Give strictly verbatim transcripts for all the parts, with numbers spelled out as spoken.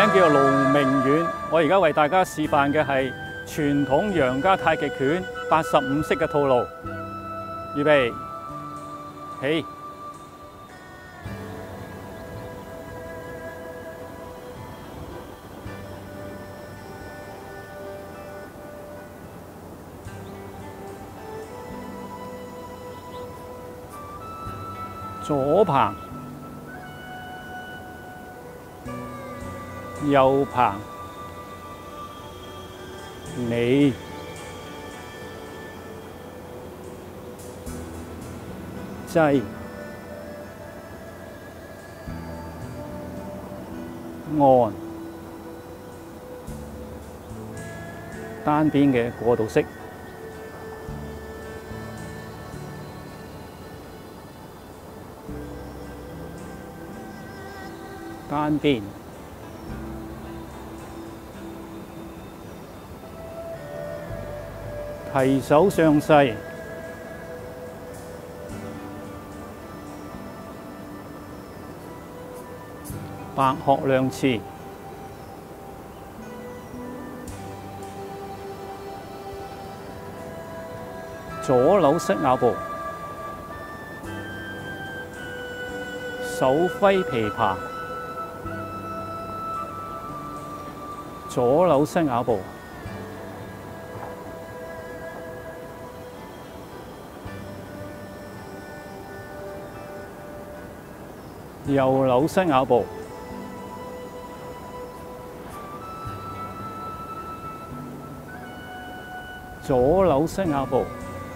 名叫做盧明遠，我而家為大家示範嘅係傳統楊家太極拳八十五式嘅套路。預備，起！左棚，右棚，你擠按單邊嘅過渡式。單邊，提手上勢，白鶴亮翅，左扭膝咬步，手揮琵琶。左扭膝咬步，右扭膝咬步，左扭膝咬步，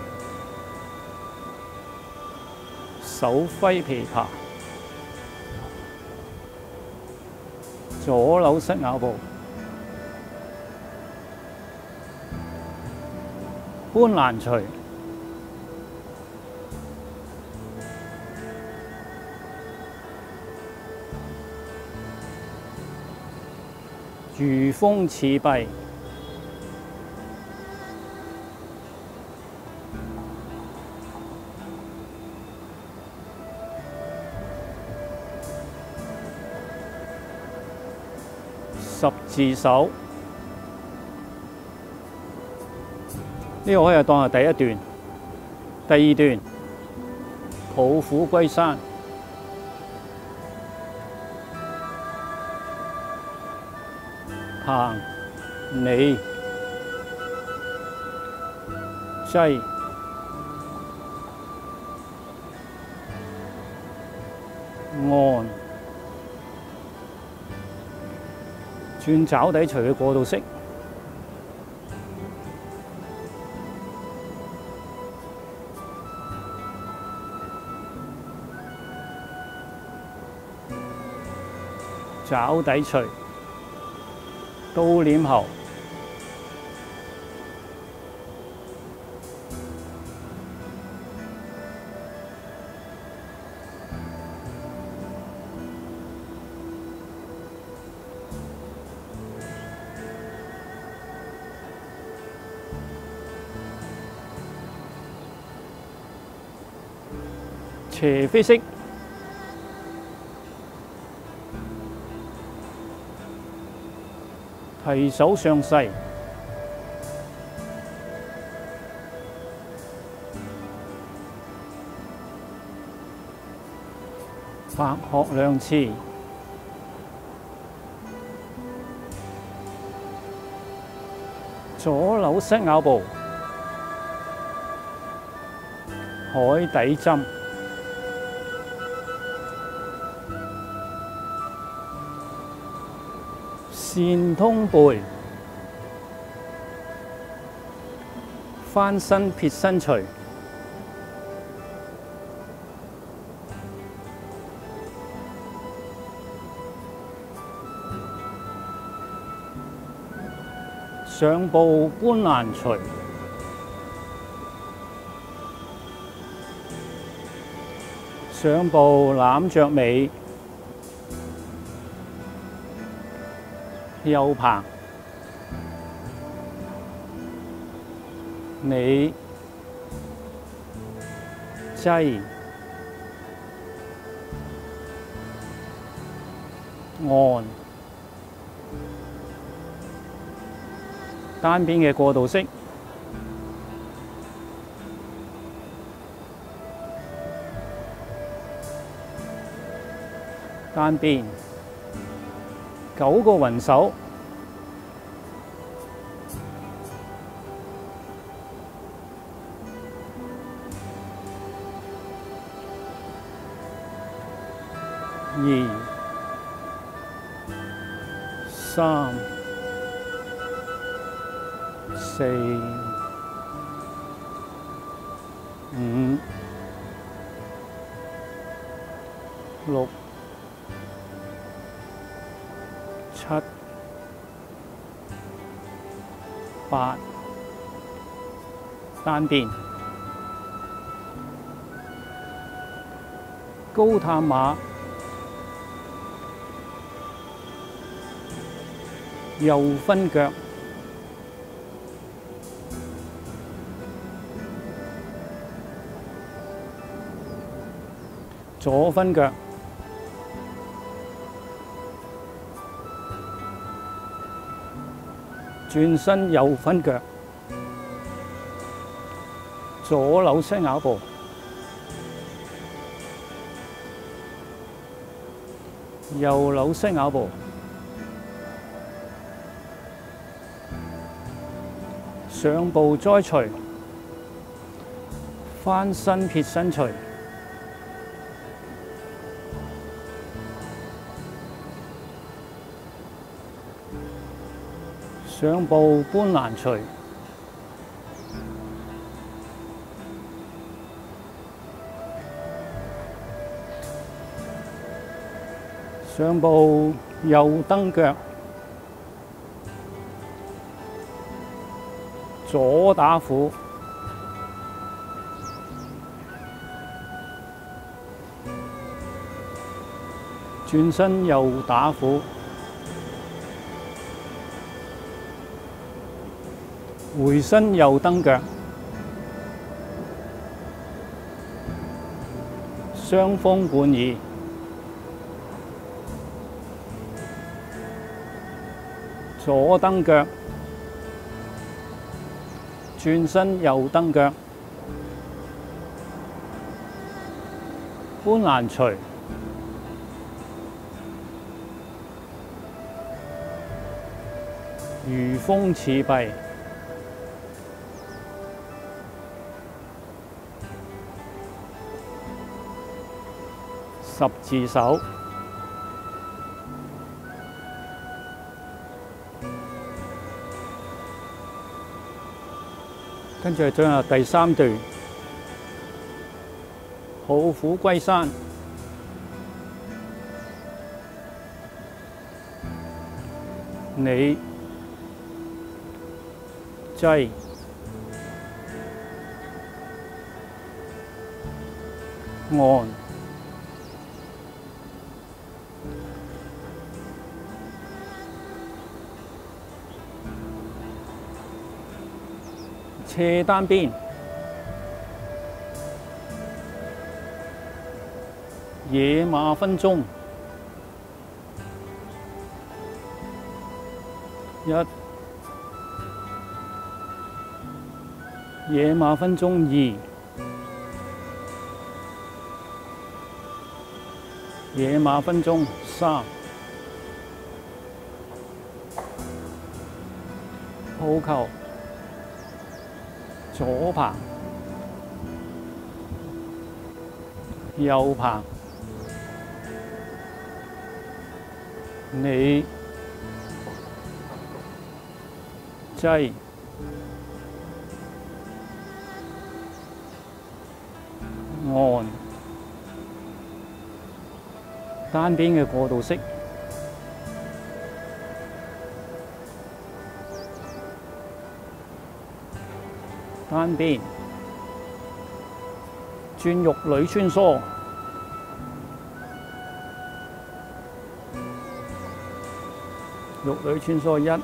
手揮琵琶，左扭膝咬步。搬攔捶，如風似弊，十字手。呢個可以當係第一段，第二段抱虎歸山，棚你擠按轉爪底捶嘅過渡式。爪底捶，刀臉後，斜飛式。提手上勢，白鶴亮翅，左扭膝咬步，海底針。線通背，翻身撇身捶，上步搬攔捶，上步攬着尾。右棚，你擠按單邊嘅過渡式，單邊九個雲手，二、三、四、五、六、七、八，單邊高探馬，右分腳，左分腳，轉身右分腳，左扭膝咬步，右扭膝咬步，上步栽隨，翻身撇身隨，上步搬欄隨，上步右蹬腳，左打虎，轉身右打虎，回身右蹬腳，雙風半移，左蹬腳，轉身右蹬腳，搬欄隨，如風似弊，十字手，跟住進入第三段，抱虎歸山，你擠按斜單邊，野馬分鬃，一野馬分鬃二，野馬分鬃三，抱球。左棚，右棚，你擠按，單邊嘅過渡式。單邊轉玉女穿梭，玉女穿梭一，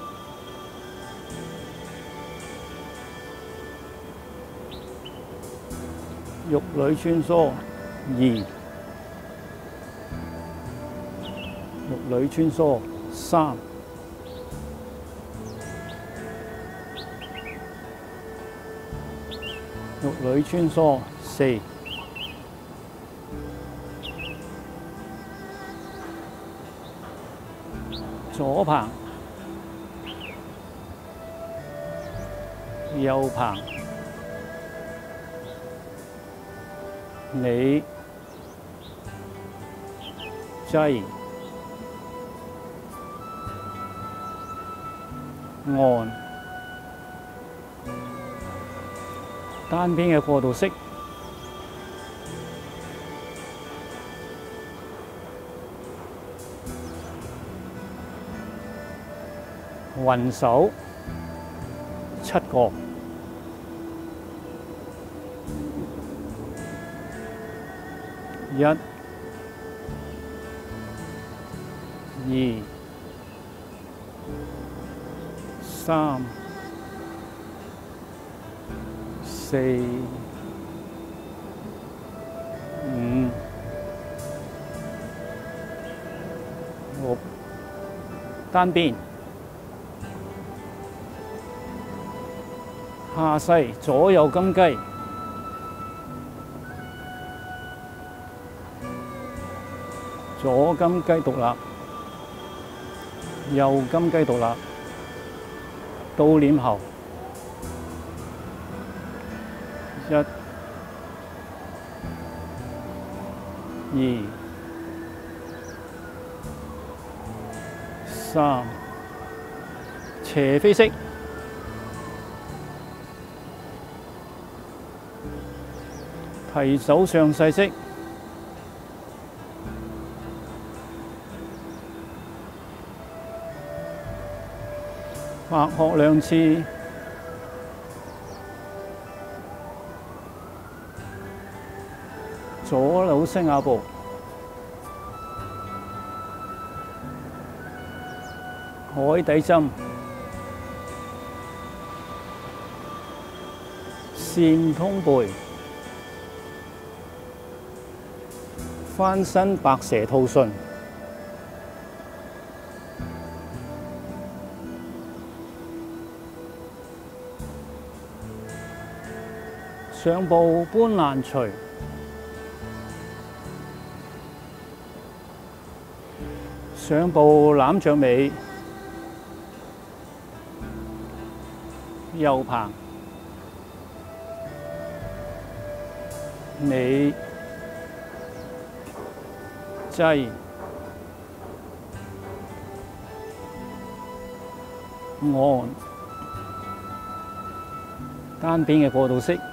玉女穿梭二，玉女穿梭三， 玉女穿梭四，左棚右棚，你擠按單邊嘅過渡式，雲手七個，一、二、三、四、五、六，單邊下勢左右金雞，左金雞獨立，右金雞獨立，倒臉後，一、二、三，斜飛式，提手上勢式，白鶴兩次，左扭西亞步，海底針，蟬通背，翻身白蛇吐信，上步搬攔捶，上步攬着尾，右棚，你擠按單邊嘅過渡式，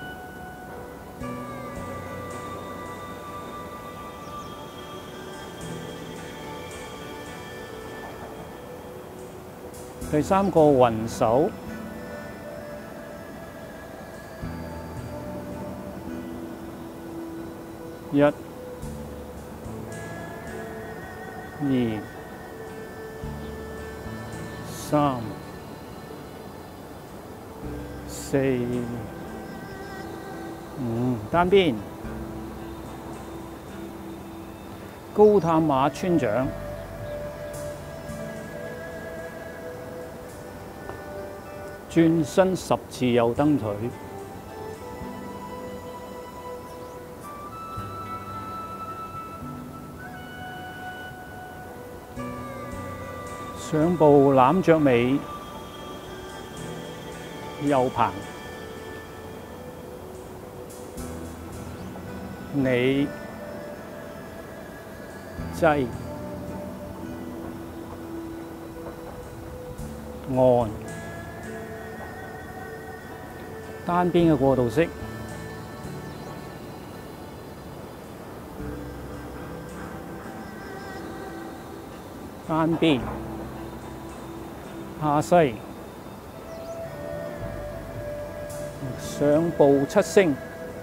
第三個雲手，一、二、三、四、五，單邊高探馬穿掌，轉身十字右蹬腿，上步攬着尾，右棚，你擠按單邊嘅過渡式，單邊下勢上步七星，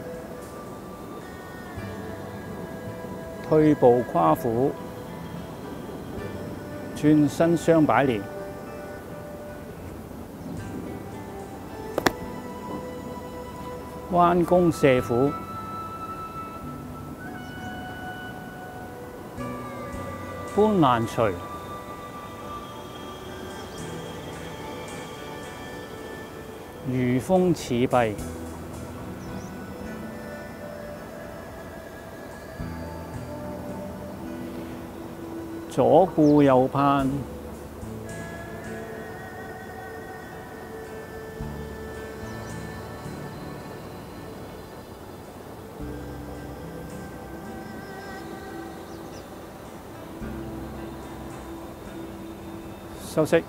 退步跨虎，轉身雙擺蓮，彎弓射虎，搬攔捶，如風似弊， 左顧右盼。休息。